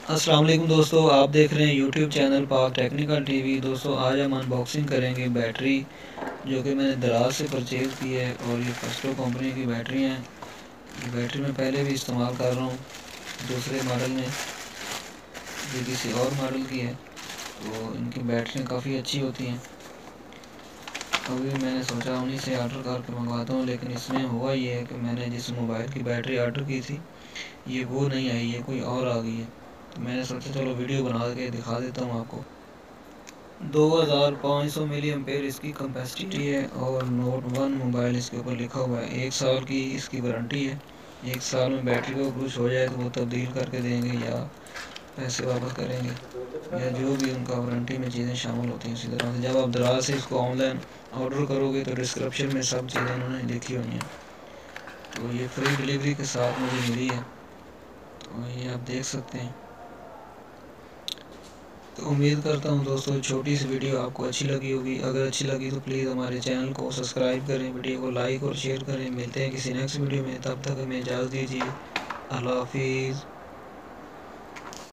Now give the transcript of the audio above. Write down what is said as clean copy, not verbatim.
अस्सलाम वालेकुम दोस्तों, आप देख रहे हैं YouTube channel Pak technical TV. दोस्तों आज हम अनबॉक्सिंग करेंगे बैटरी जो कि मैंने दराज से परचेज़ की है और ये फस्टो कंपनी की बैटरी हैं। ये बैटरी मैं पहले भी इस्तेमाल कर रहा हूँ दूसरे मॉडल में, ये किसी और मॉडल की है। तो इनकी बैटरियाँ काफ़ी अच्छी होती हैं। अभी मैंने सोचा उन्हीं से ऑर्डर करके मंगवाता हूँ, लेकिन इसमें हुआ ये है कि मैंने जिस मोबाइल की बैटरी ऑर्डर की थी ये वो नहीं आई है, कोई और आ गई है। तो मैंने सोचा चलो वीडियो बना के दिखा देता हूँ आपको। 2500 मिली एम्पेयर इसकी कैपेसिटी है और नोट 1 मोबाइल इसके ऊपर लिखा हुआ है। 1 साल की इसकी वारंटी है। 1 साल में बैटरी को कुछ हो जाए तो वो तब्दील करके देंगे या पैसे वापस करेंगे, या जो भी उनका वारंटी में चीज़ें शामिल होती हैं। इसी तरह से जब आप दराज से इसको ऑनलाइन ऑर्डर करोगे तो डिस्क्रिप्शन में सब चीज़ें उन्होंने लिखी हुई हैं। तो ये फ्री डिलीवरी के साथ मुझे मिली है, तो ये आप देख सकते हैं। तो उम्मीद करता हूँ दोस्तों छोटी सी वीडियो आपको अच्छी लगी होगी। अगर अच्छी लगी तो प्लीज़ हमारे चैनल को सब्सक्राइब करें, वीडियो को लाइक और शेयर करें। मिलते हैं किसी नेक्स्ट वीडियो में, तब तक हमें इजाज़त दीजिए। अल्लाह हाफिज़।